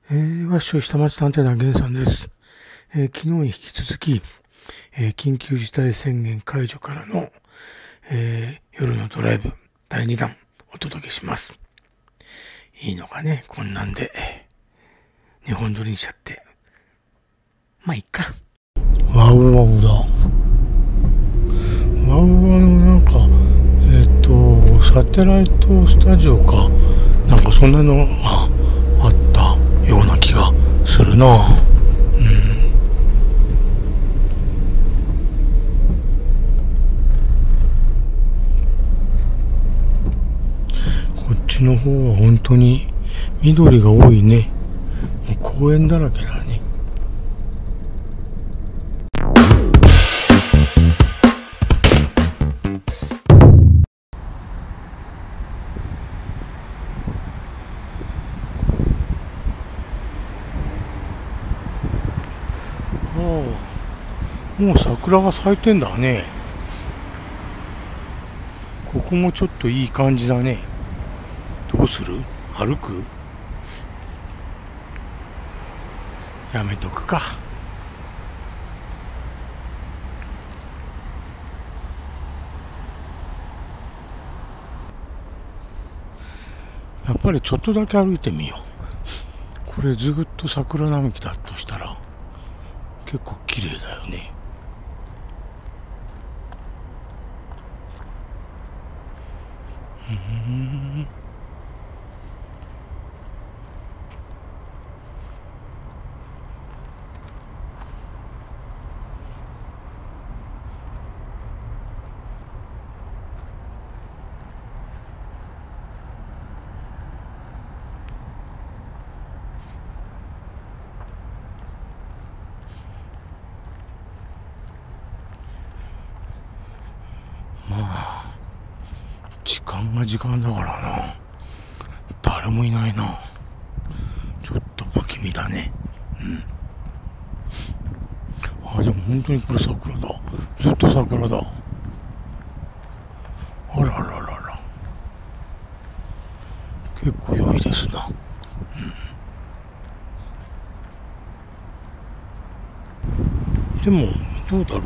わっしょい下町探偵団源さんです。昨日に引き続き、緊急事態宣言解除からの、夜のドライブ第2弾お届けします。いいのかね、こんなんで、日本撮りにしちゃって。まあ、いっか。ワウワウだ。ワウワウなんか、サテライトスタジオか。なんかそんなのがあったような気がするな。こっちの方は本当に緑が多いね。もう公園だらけだね。もう桜が咲いてんだね。ここもちょっといい感じだね。どうする？歩く？やめとくか。やっぱりちょっとだけ歩いてみよう。これずっと桜並木だとしたら結構綺麗だよね。時間が時間だからな。誰もいないな。ちょっと不気味だね。でも本当にこれ桜だ。ずっと桜だ。あらららら。結構良いですな。でもどうだろう。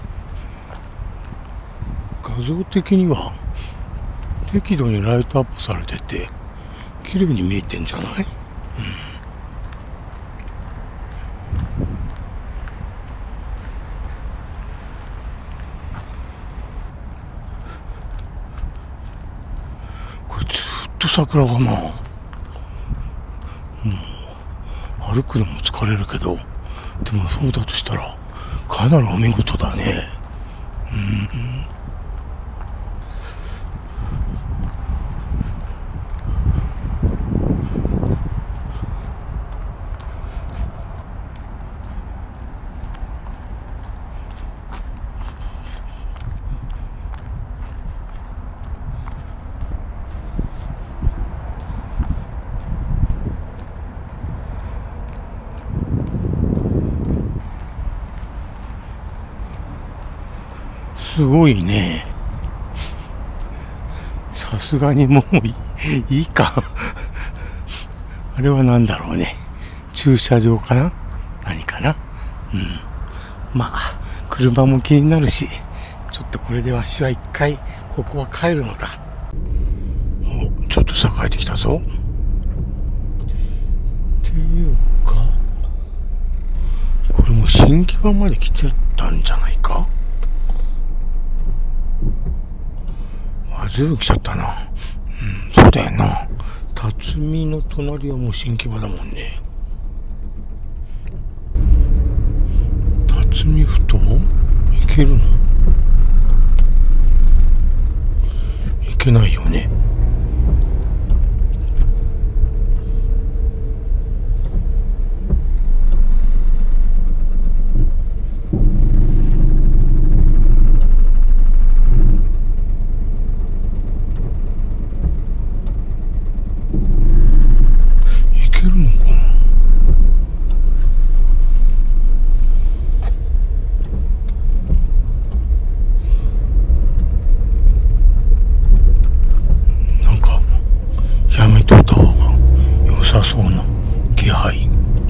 画像的には適度にライトアップされてて綺麗に見えてんじゃない？これずっと桜がな。歩くのも疲れるけど、でもそうだとしたらかなりお見事だね。すごいね。さすがにもういいか。あれは何だろうね。駐車場かな？何かな？まあ、車も気になるし、ちょっとこれでわしは一回、ここは帰るのだ。ちょっと栄えてきたぞ。っていうか、これも新木場まで来てたんじゃないか？ずいぶん来ちゃったな。そうだよな。辰巳の隣はもう新木場だもんね。辰巳ふ頭行けるの？行けないよね。 気配。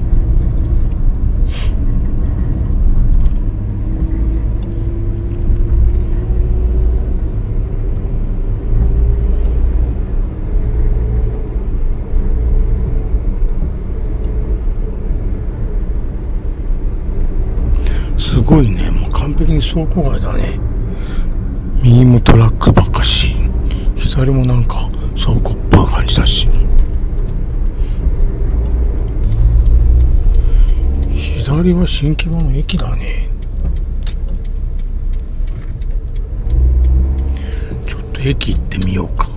すごいね、もう完璧に走行外だね。右もトラックばっかし、左もなんか倉庫っぽい感じだし、左は新木場の駅だね。ちょっと駅行ってみようか。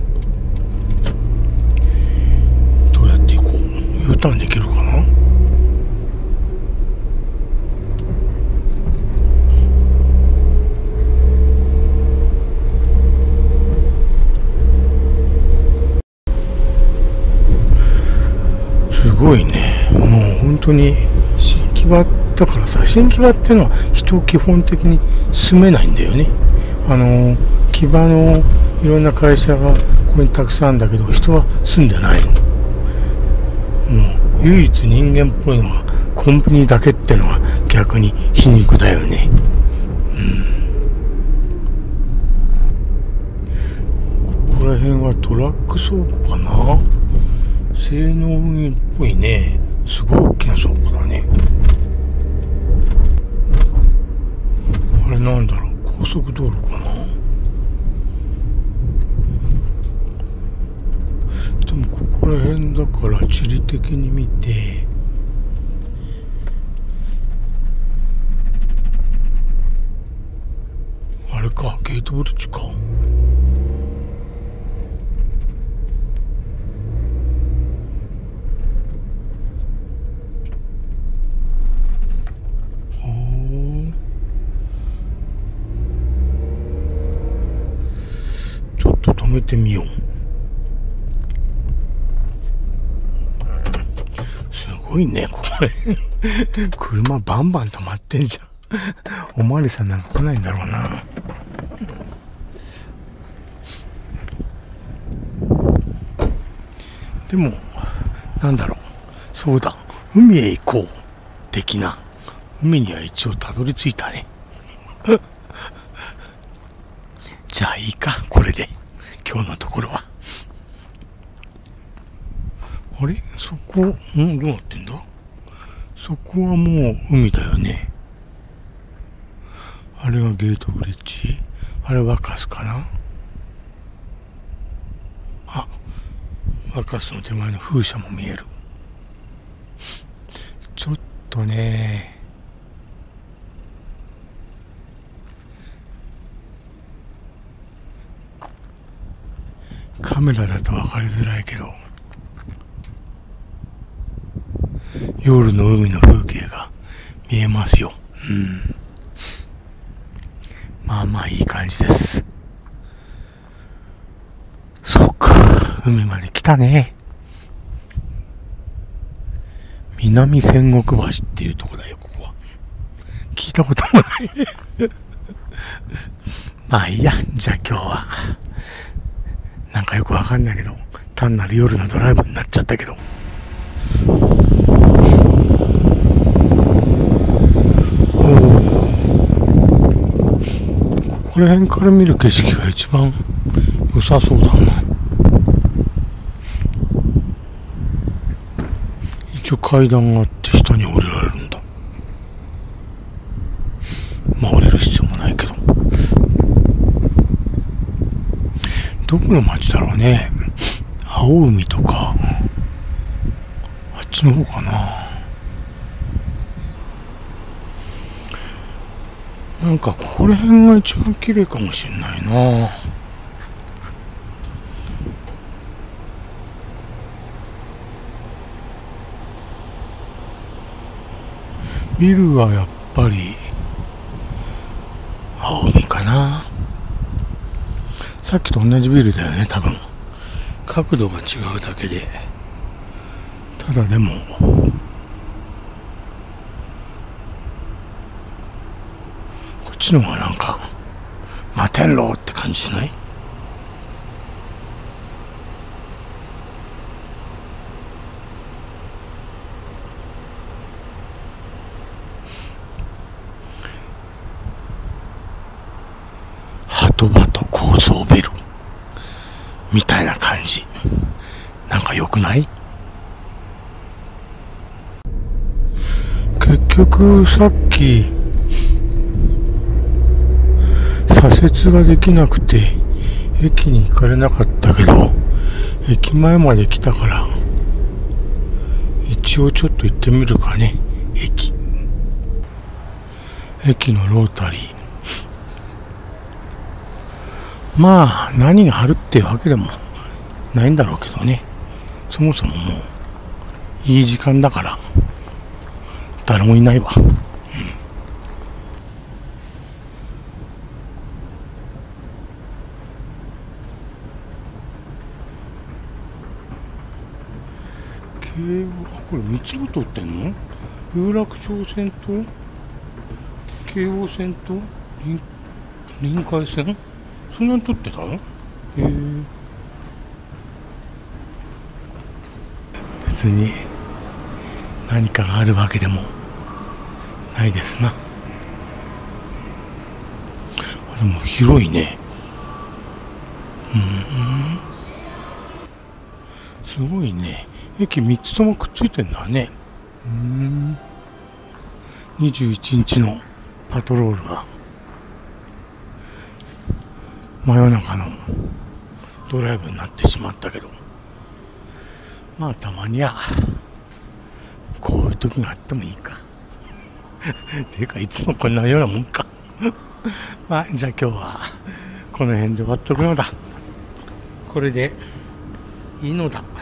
どうやって行こう。U ターンできるかな。すごいね。もう本当に新木場だからさ、新木場っていうのは人基本的に住めないんだよね。木場のいろんな会社がここにたくさんあるんだけど、人は住んでないの。もう唯一人間っぽいのはコンビニだけっていうのは逆に皮肉だよね。ここら辺はトラック倉庫かな。性能運輸っぽいね。すごい大きな倉庫だね。あれなんだろう、高速道路かな。でもここら辺だから地理的に見て、あれか、ゲートブリッジか。ちょっと止めてみよう。すごいね、これ。車バンバン止まってんじゃん。おまわりさんなんか来ないんだろうな。でも、なんだろう。そうだ。海へ行こう。的な。海には一応たどり着いたね。じゃあいいか、これで。今日のところは。あれそこ、どうなってんだ。そこはもう海だよね。あれがゲートブリッジ。あれワカスかな。あ、ワカスの手前の風車も見える。ちょっとね、カメラだと分かりづらいけど、夜の海の風景が見えますよ。まあまあいい感じです。そうか、海まで来たね。南仙石橋っていうとこだよ、ここは。聞いたこともない。まあいいや、じゃあ今日は。なんかよくわかんないけど、単なる夜のドライブになっちゃったけど。ここら辺から見る景色が一番良さそうだな。一応階段があって下に降りられるんだ。まあ降りる必要もないけど。どこの町だろうね。青海とかあっちの方かな。なんかここら辺が一番綺麗かもしれないな。ビルはやっぱり青海かな。さっきと同じビルだよね、多分。角度が違うだけで。ただでもこっちの方がなんか摩天楼って感じしない？ そばと高層ビルみたいな感じ。なんか良くない？結局さっき左折ができなくて駅に行かれなかったけど、駅前まで来たから一応ちょっと行ってみるかね。駅のロータリー、まあ何があるってわけでもないんだろうけどね。そもそももういい時間だから誰もいないわ。これ3つも通ってんの？有楽町線と京王線と臨海線、そんなに通ってたの？別に何かがあるわけでもないですな。でも広いね。すごいね。駅3つともくっついてんだね。21日のパトロールが真夜中のドライブになってしまったけど、まあたまにはこういう時があってもいいかっていうかいつもこんなようなもんかまあじゃあ今日はこの辺で終わっとくのだ。これでいいのだ。